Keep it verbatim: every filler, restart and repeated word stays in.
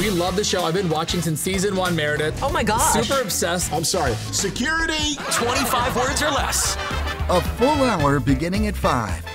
We love the show. I've been watching since season one, Meredith. Oh my gosh. Super obsessed. I'm sorry. Security! twenty-five words or less. A full hour beginning at five.